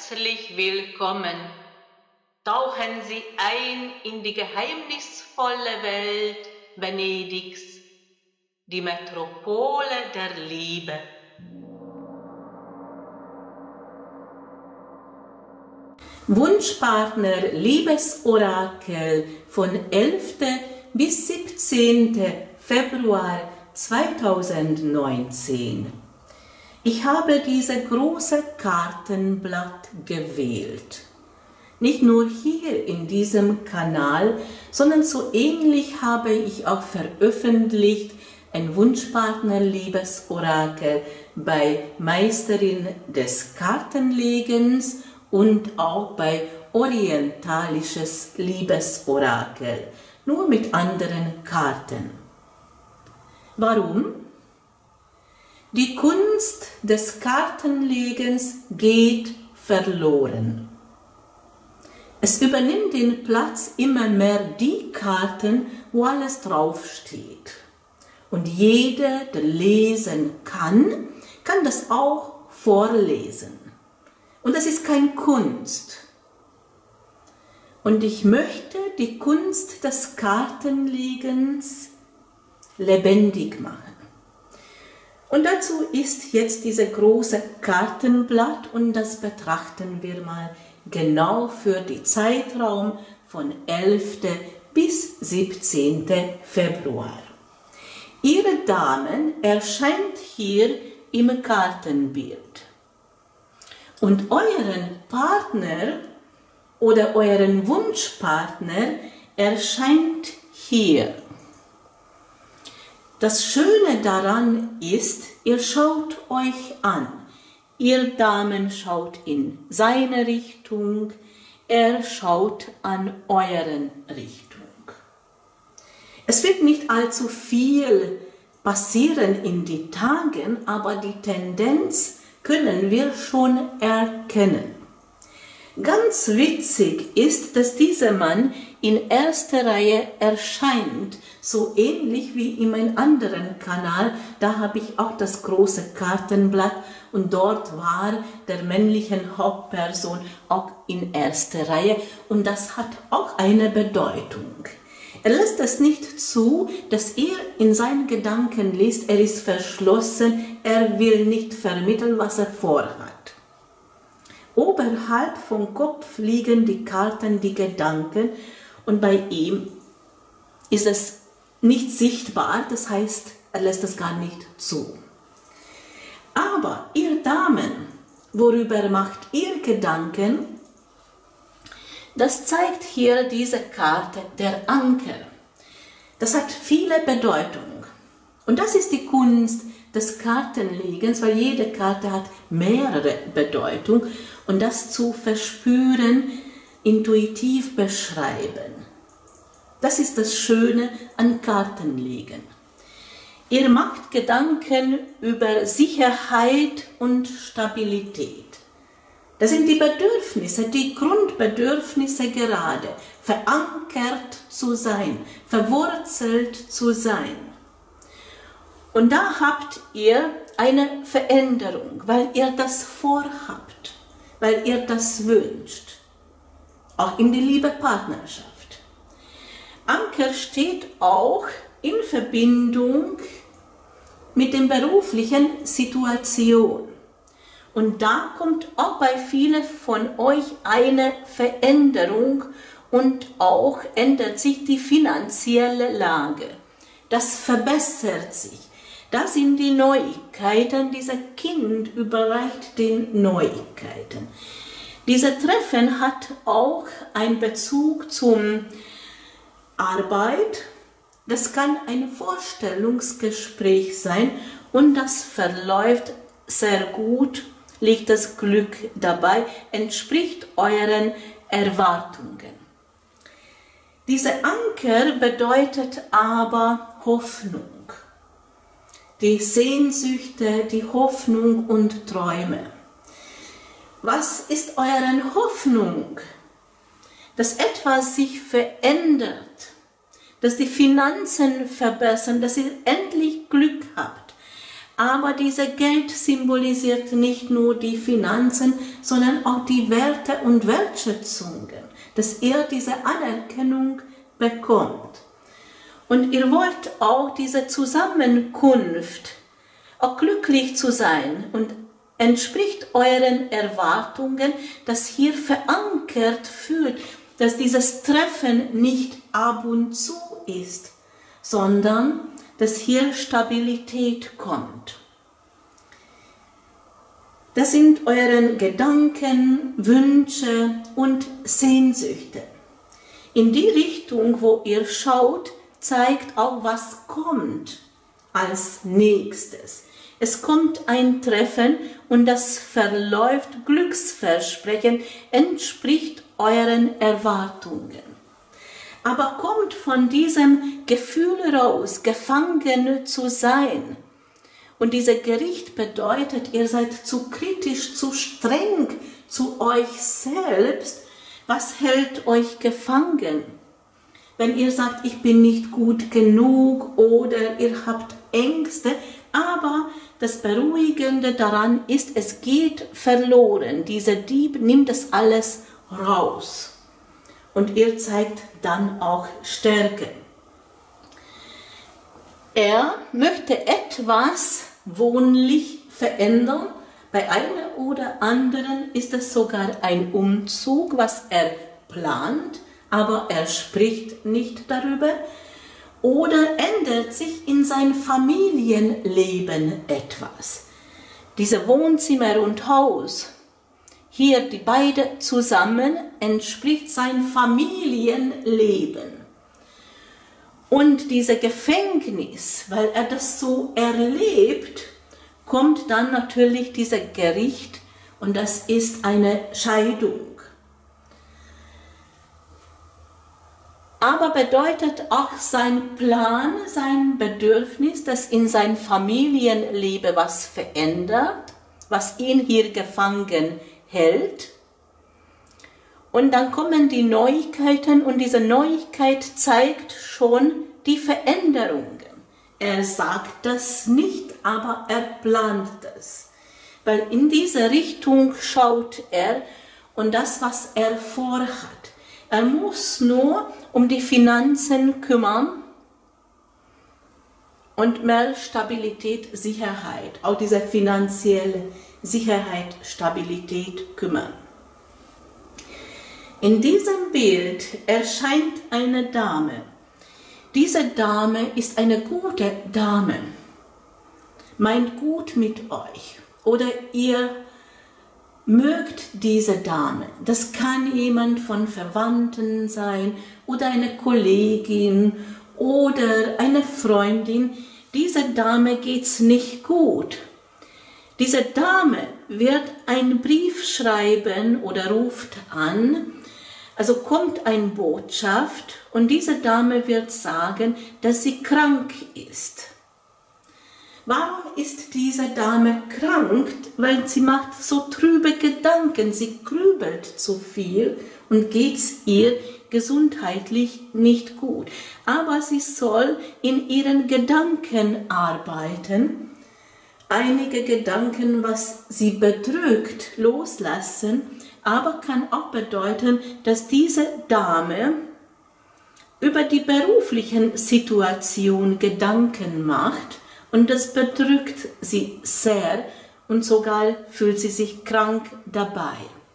herzlich willkommen. Tauchen Sie ein in die geheimnisvolle Welt Venedigs, die Metropole der Liebe. Wunschpartner Liebesorakel von 11. bis 17. Februar 2019. Ich habe dieses große Kartenblatt gewählt. Nicht nur hier in diesem Kanal, sondern so ähnlich habe ich auch veröffentlicht ein Wunschpartner-Liebesorakel bei Meisterin des Kartenlegens und auch bei orientalisches Liebesorakel, nur mit anderen Karten. Warum? Die Kunst des Kartenlegens geht verloren. Es übernimmt den Platz immer mehr die Karten, wo alles draufsteht. Und jeder, der lesen kann, kann das auch vorlesen. Und das ist keine Kunst. Und ich möchte die Kunst des Kartenlegens lebendig machen. Und dazu ist jetzt dieses große Kartenblatt und das betrachten wir mal genau für den Zeitraum von 11. bis 17. Februar. Ihre Damen erscheint hier im Kartenbild. Und euren Partner oder euren Wunschpartner erscheint hier. Das Schöne daran ist, ihr schaut euch an. Ihr Damen schaut in seine Richtung, er schaut an euren Richtung. Es wird nicht allzu viel passieren in den Tagen, aber die Tendenz können wir schon erkennen. Ganz witzig ist, dass dieser Mann in erster Reihe erscheint, so ähnlich wie in meinem anderen Kanal. Da habe ich auch das große Kartenblatt und dort war der männliche Hauptperson auch in erster Reihe und das hat auch eine Bedeutung. Er lässt es nicht zu, dass er in seinen Gedanken liest, er ist verschlossen, er will nicht vermitteln, was er vorhat. Oberhalb vom Kopf liegen die Karten, die Gedanken und bei ihm ist es nicht sichtbar, das heißt, er lässt es gar nicht zu. Aber ihr Damen, worüber macht ihr Gedanken? Das zeigt hier diese Karte, der Anker. Das hat viele Bedeutungen. Und das ist die Kunst des Kartenlegens, weil jede Karte hat mehrere Bedeutungen und das zu verspüren, intuitiv beschreiben. Das ist das Schöne an Kartenlegen. Ihr macht Gedanken über Sicherheit und Stabilität. Das sind die Bedürfnisse, die Grundbedürfnisse gerade, verankert zu sein, verwurzelt zu sein. Und da habt ihr eine Veränderung, weil ihr das vorhabt, weil ihr das wünscht, auch in die Liebe-Partnerschaft. Anker steht auch in Verbindung mit der beruflichen Situation. Und da kommt auch bei vielen von euch eine Veränderung und auch ändert sich die finanzielle Lage. Das verbessert sich. Das sind die Neuigkeiten, dieser Kind überreicht den Neuigkeiten. Dieses Treffen hat auch einen Bezug zum Arbeit. Das kann ein Vorstellungsgespräch sein und das verläuft sehr gut, liegt das Glück dabei, entspricht euren Erwartungen. Dieser Anker bedeutet aber Hoffnung. Die Sehnsüchte, die Hoffnung und Träume. Was ist eure Hoffnung? Dass etwas sich verändert, dass die Finanzen verbessern, dass ihr endlich Glück habt. Aber diese Geld symbolisiert nicht nur die Finanzen, sondern auch die Werte und Wertschätzungen, dass er diese Anerkennung bekommt. Und ihr wollt auch diese Zusammenkunft, auch glücklich zu sein und entspricht euren Erwartungen, dass hier verankert fühlt, dass dieses Treffen nicht ab und zu ist, sondern dass hier Stabilität kommt. Das sind eure Gedanken, Wünsche und Sehnsüchte. In die Richtung, wo ihr schaut, zeigt auch, was kommt als nächstes. Es kommt ein Treffen und das verläuft glücksversprechend, entspricht euren Erwartungen. Aber kommt von diesem Gefühl raus, gefangen zu sein. Und dieses Gericht bedeutet, ihr seid zu kritisch, zu streng zu euch selbst. Was hält euch gefangen? Wenn ihr sagt, ich bin nicht gut genug oder ihr habt Ängste, aber das Beruhigende daran ist, es geht verloren. Dieser Dieb nimmt das alles raus. Und ihr zeigt dann auch Stärke. Er möchte etwas wohnlich verändern. Bei einer oder anderen ist es sogar ein Umzug, was er plant, aber er spricht nicht darüber. Oder ändert sich in sein Familienleben etwas. Diese Wohnzimmer und Haus, hier die beiden zusammen, entspricht sein Familienleben. Und dieses Gefängnis, weil er das so erlebt, kommt dann natürlich dieses Gericht und das ist eine Scheidung. Aber bedeutet auch sein Plan, sein Bedürfnis, dass in sein Familienleben was verändert, was ihn hier gefangen hält. Und dann kommen die Neuigkeiten und diese Neuigkeit zeigt schon die Veränderungen. Er sagt das nicht, aber er plant das. Weil in diese Richtung schaut er und das, was er vorhat. Er muss nur um die Finanzen kümmern und mehr Stabilität, Sicherheit, auch diese finanzielle Sicherheit, Stabilität kümmern. In diesem Bild erscheint eine Dame. Diese Dame ist eine gute Dame, meint gut mit euch oder ihr mögt diese Dame. Das kann jemand von Verwandten sein oder eine Kollegin oder eine Freundin. Dieser Dame geht's nicht gut. Diese Dame wird einen Brief schreiben oder ruft an. Also kommt eine Botschaft und diese Dame wird sagen, dass sie krank ist. Warum ist diese Dame krank? Weil sie macht so trübe Gedanken, sie grübelt zu viel und geht's ihr gesundheitlich nicht gut. Aber sie soll in ihren Gedanken arbeiten, einige Gedanken, was sie bedrückt, loslassen, aber kann auch bedeuten, dass diese Dame über die beruflichen Situation Gedanken macht und das bedrückt sie sehr und sogar fühlt sie sich krank dabei.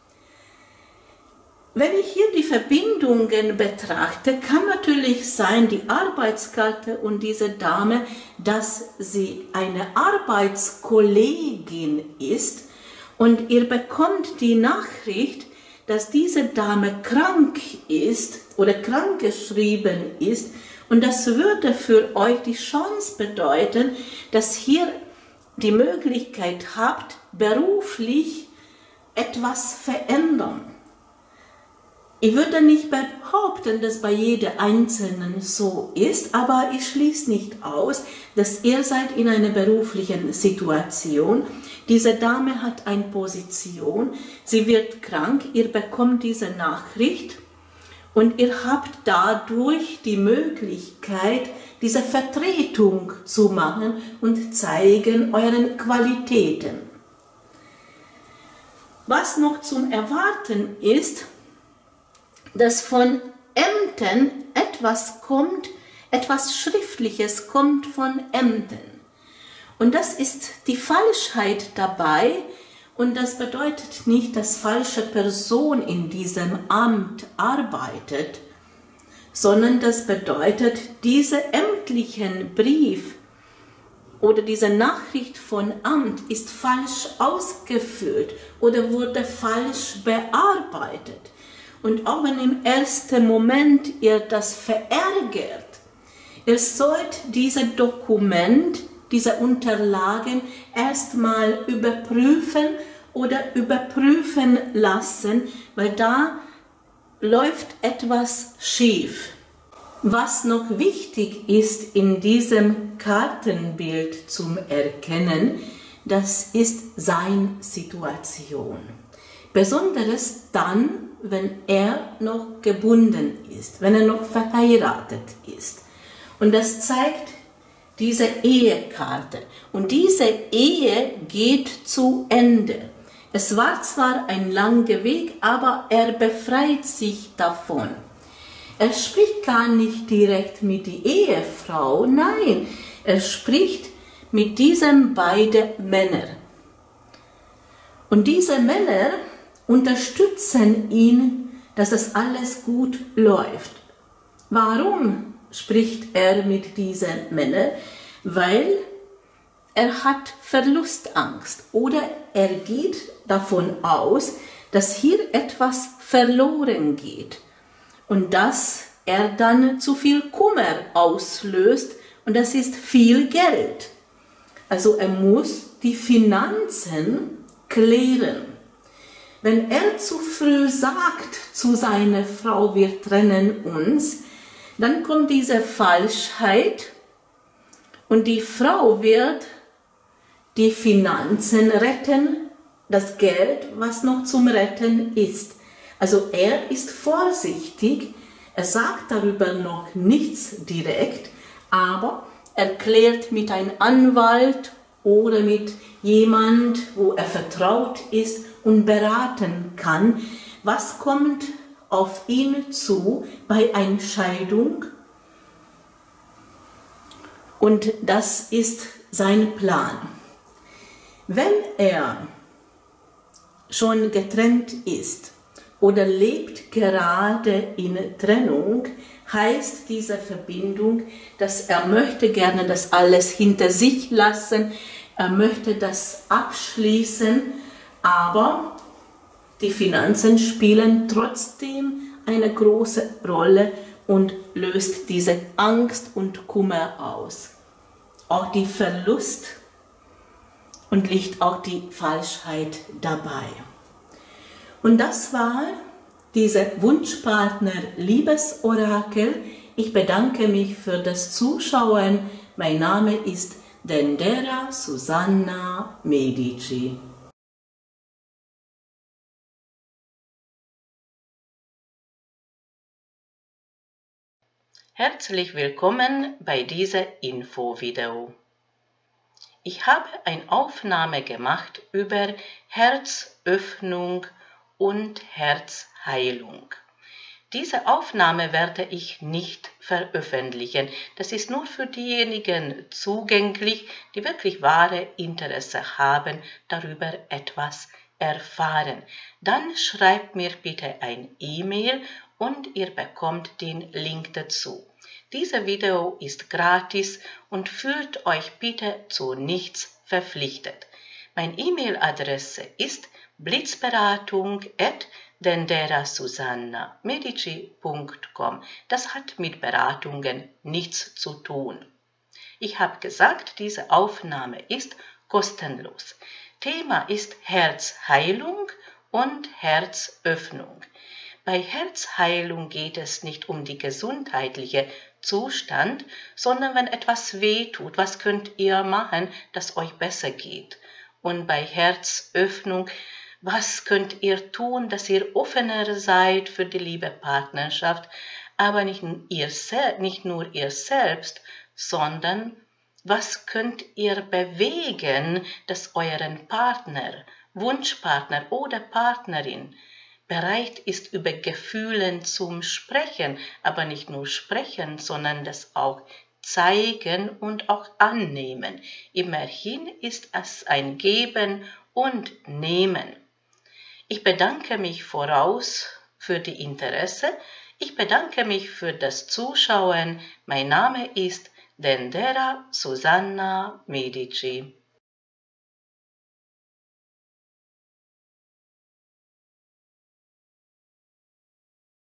Wenn ich hier die Verbindungen betrachte, kann natürlich sein, die Arbeitskarte und diese Dame, dass sie eine Arbeitskollegin ist und ihr bekommt die Nachricht, dass diese Dame krank ist oder krankgeschrieben ist und das würde für euch die Chance bedeuten, dass hier die Möglichkeit habt, beruflich etwas verändern. Ich würde nicht behaupten, dass bei jedem Einzelnen so ist, aber ich schließe nicht aus, dass ihr seid in einer beruflichen Situation. Diese Dame hat eine Position, sie wird krank, ihr bekommt diese Nachricht Und ihr habt dadurch die Möglichkeit, diese Vertretung zu machen und zeigen euren Qualitäten. Was noch zum Erwarten ist, dass von Ämtern etwas kommt, etwas Schriftliches kommt von Ämtern. Und das ist die Falschheit dabei, und das bedeutet nicht, dass falsche Person in diesem Amt arbeitet, sondern das bedeutet, dieser ämtlichen Brief oder diese Nachricht von Amt ist falsch ausgefüllt oder wurde falsch bearbeitet. Und auch wenn im ersten Moment ihr das verärgert, ihr sollt dieses Dokument, diese Unterlagen erstmal überprüfen oder überprüfen lassen, weil da läuft etwas schief. Was noch wichtig ist in diesem Kartenbild zum Erkennen, das ist seine Situation. Besonders dann, wenn er noch gebunden ist, wenn er noch verheiratet ist. Und das zeigt diese Ehekarte. Und diese Ehe geht zu Ende. Es war zwar ein langer Weg, aber er befreit sich davon. Er spricht gar nicht direkt mit der Ehefrau, nein, er spricht mit diesen beiden Männern. Und diese Männer unterstützen ihn, dass das alles gut läuft. Warum spricht er mit diesen Männern? Weil er hat Verlustangst oder er geht davon aus, dass hier etwas verloren geht und dass er dann zu viel Kummer auslöst und das ist viel Geld. Also er muss die Finanzen klären. Wenn er zu früh sagt zu seiner Frau, wir trennen uns, dann kommt diese Falschheit und die Frau wird die Finanzen retten, das Geld, was noch zum Retten ist. Also er ist vorsichtig, er sagt darüber noch nichts direkt, aber er klärt mit einem Anwalt oder mit jemand, wo er vertraut ist und beraten kann, was kommt auf ihn zu bei einer Scheidung. Und das ist sein Plan. Wenn er schon getrennt ist oder lebt gerade in Trennung, heißt diese Verbindung, dass er möchte gerne das alles hinter sich lassen, er möchte das abschließen, aber die Finanzen spielen trotzdem eine große Rolle und löst diese Angst und Kummer aus. Auch die Verlust und liegt auch die Falschheit dabei. Und das war diese Wunschpartner-Liebesorakel. Ich bedanke mich für das Zuschauen. Mein Name ist Dendera Susanna Medici. Herzlich willkommen bei diesem Infovideo. Ich habe eine Aufnahme gemacht über Herzöffnung und Herzheilung. Diese Aufnahme werde ich nicht veröffentlichen. Das ist nur für diejenigen zugänglich, die wirklich wahre Interesse haben, darüber etwas erfahren. Dann schreibt mir bitte ein E-Mail und ihr bekommt den Link dazu. Dieses Video ist gratis und fühlt euch bitte zu nichts verpflichtet. Meine E-Mail-Adresse ist blitzberatung@denderasusanna.medici.com. Das hat mit Beratungen nichts zu tun. Ich habe gesagt, diese Aufnahme ist kostenlos. Thema ist Herzheilung und Herzöffnung. Bei Herzheilung geht es nicht um die gesundheitliche Zustand, sondern wenn etwas weh tut, was könnt ihr machen, dass euch besser geht? Und bei Herzöffnung, Was könnt ihr tun, dass ihr offener seid für die Liebe-Partnerschaft, aber nicht nur ihr selbst, sondern was könnt ihr bewegen, dass euren Partner, Wunschpartner oder Partnerin bereit ist, über Gefühlen zum Sprechen, aber nicht nur sprechen, sondern das auch zeigen und auch annehmen. Immerhin ist es ein Geben und Nehmen. Ich bedanke mich voraus für die Interesse. Ich bedanke mich für das Zuschauen. Mein Name ist Dendera Susanna Medici.